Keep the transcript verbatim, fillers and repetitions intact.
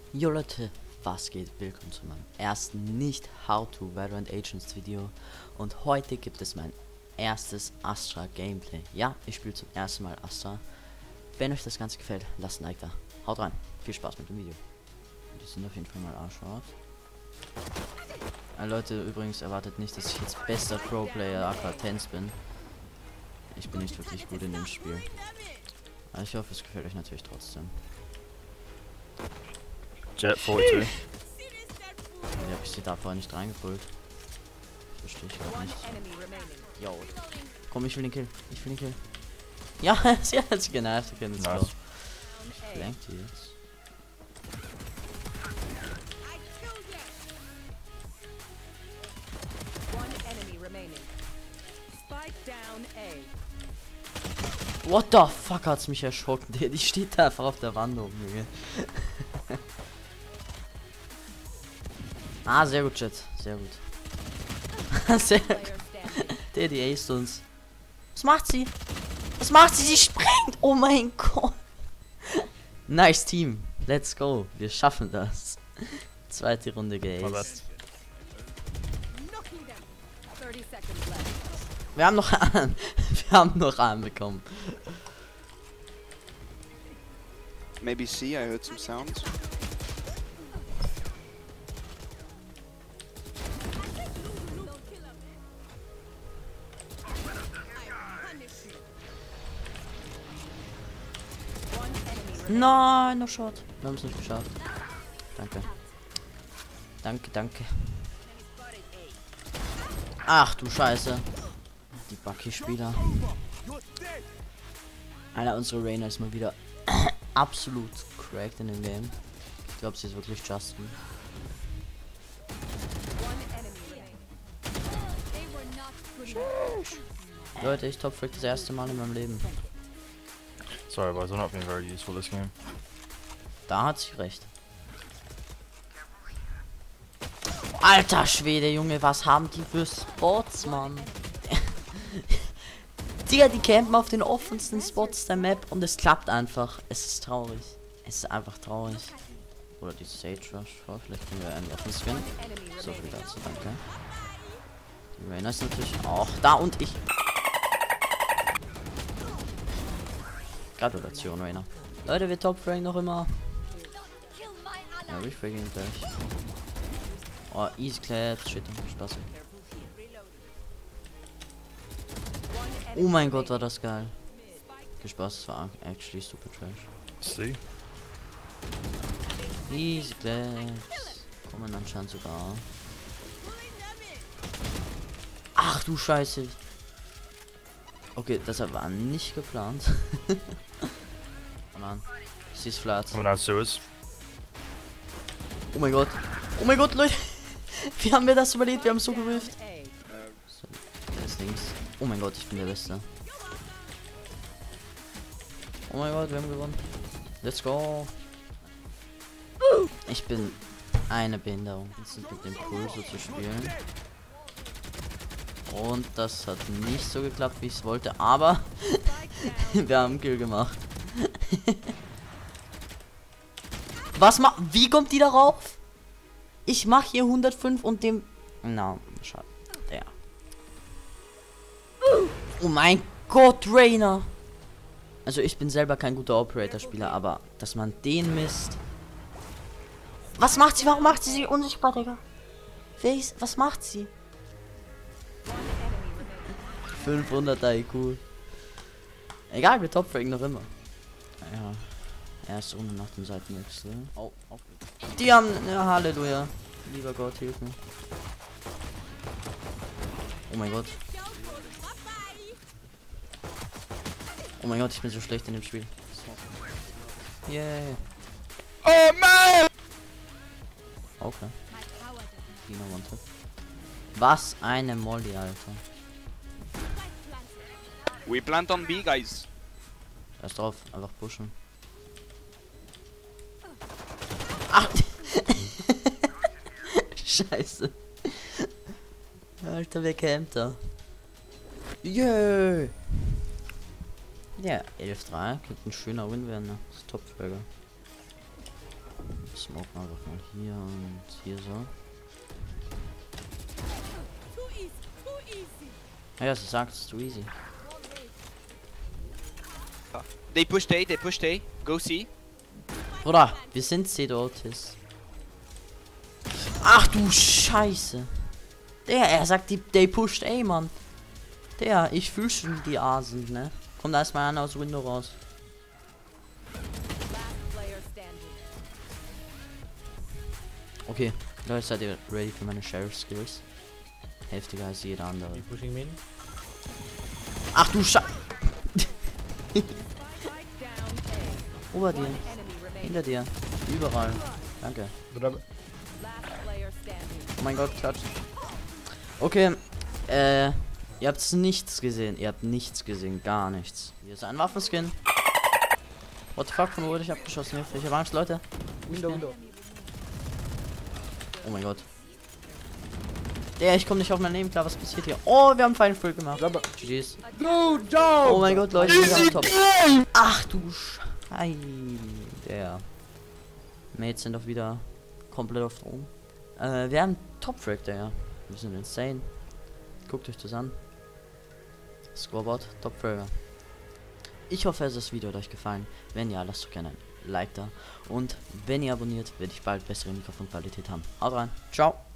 Jo Leute, was geht? Willkommen zu meinem ersten nicht How to Valorant Agents Video. Und heute gibt es mein erstes Astra Gameplay. Ja, ich spiele zum ersten Mal Astra. Wenn euch das Ganze gefällt, lasst ein Like da. Haut rein. Viel Spaß mit dem Video. Die sind auf jeden Fall mal Arschhaut. Äh, Leute, übrigens erwartet nicht, dass ich jetzt bester Pro-Player A K Tens bin. Ich bin nicht wirklich gut in dem Spiel. Aber ich hoffe, es gefällt euch natürlich trotzdem. Jet forty-two. Wie hab ich sie da vorher nicht reingepult? Verstehe ich gerade nicht. Yo. Komm, ich will den Kill. Ich will den Kill. Ja, sie hat sich genervt. Okay, let's Nice. go. Ich blank die jetzt. What the fuck hat's mich erschrocken? Die, die steht da einfach auf der Wand oben, Junge. Ah, sehr gut, Chat. Sehr gut. Sehr gut. Der, die aced uns. Was macht sie? Was macht sie? Sie springt! Oh mein Gott. Nice Team. Let's go. Wir schaffen das. Zweite Runde geaced. Wir haben noch einen. Wir haben noch einen bekommen. Maybe C, I heard some sounds. Nein, no shot. Wir haben es nicht geschafft. Danke. Danke, danke. Ach du Scheiße. Die Bucky-Spieler. Einer unserer Rainer ist mal wieder absolut cracked in dem Game. Ich glaube, sie ist wirklich Justin. Leute, ich top-frag das erste Mal in meinem Leben. Sorry, boys, I'm not being very useful this game. Da hat sie recht. Alter Schwede, Junge, was haben die für Spots, Mann? Digga, die campen auf den offensten Spots der Map und es klappt einfach. Es ist traurig. Es ist einfach traurig. Oder die Sage Rush vor, vielleicht können wir einen Waffen-Skin. So viel dazu, danke. Die Rainer ist natürlich auch da und ich. Gratulation, Rainer. Leute, wir top-fragen noch immer. Ja, wir fragen gleich. Oh, easy claps, shit, Spaß. Oh mein Gott, war das geil. Viel Spaß, das war actually super trash. See? Easy claps. Kommen anscheinend sogar. Ach du Scheiße. Okay, das war nicht geplant. Oh Mann. Sie ist flat. Coming out sewers. Oh mein Gott. Oh mein Gott, Leute. Wie haben wir das überlebt? Wir haben so gerifft. So, der ist links. Oh mein Gott, ich bin der Beste. Oh mein Gott, wir haben gewonnen. Let's go. Ich bin eine Behinderung. Jetzt mit dem Pulso zu spielen. Und das hat nicht so geklappt, wie ich es wollte, aber wir haben einen Kill gemacht. Was ma... Wie kommt die darauf? Ich mach hier hundertfünf und dem... Na, no, schade. Der. Oh mein Gott, Rainer. Also ich bin selber kein guter Operator-Spieler, aber dass man den misst... Was macht sie? Warum macht sie sie unsichtbar, Digga? Wer ist... Was macht sie? fünfhunderter I Q. Egal, wir topfragen noch immer. Ja. Erste Runde nach dem Seitenwechsel. Oh, oh. Die haben... Ja, Halleluja. Lieber Gott, hilf mir. Oh mein Gott. Oh mein Gott, ich bin so schlecht in dem Spiel. Yeah. Oh man! Okay. Dino One-Tap. Was eine Molly, Alter. We plant on B, guys. Erst drauf, einfach pushen. Ach! Scheiße. Alter, wer campt da? Yeah! Ja, elf drei. Könnte ein schöner Win werden, ne? Das ist Top-Burger. smoke einfach mal hier und hier so. Ja, sie sagt, es ist too easy. They pushed A, they pushed A. Go C. Bruder, wir sind C, du Otis. Ach du Scheiße. Der, er sagt, die, they pushed A, Mann. Der, ich fühl schon, wie die A sind, ne? Kommt erstmal einer aus dem Window raus. Okay, Leute, seid ihr ready für meine Sheriff Skills? Heftiger als jeder andere. Pushing me. Ach du Scheiße. Ober dir. Hinter dir. Überall. Danke. Oh mein Gott, klatscht. Okay. Äh. Ihr habt nichts gesehen. Ihr habt nichts gesehen. Gar nichts. Hier ist ein Waffenskin. What the fuck, von wo wurde ich abgeschossen? Hilfe. Ich hab Angst, Leute. Window, window. Oh mein Gott. Ja, ich komme nicht auf mein Leben klar. Was passiert hier? Oh, wir haben Final Full gemacht. G G's. Good job! Oh mein Gott, Leute. Wir haben top. Ach du Scheiße. Der. Mates sind doch wieder komplett auf Drogen. Äh, wir haben Top-Frag, ja. Wir sind insane. Guckt euch das an. Scoreboard, Top-Fragger. Ich hoffe, das Video hat euch gefallen. Wenn ja, lasst doch gerne ein Like da. Und wenn ihr abonniert, werde ich bald bessere Mikrofonqualität haben. Haut rein. Ciao.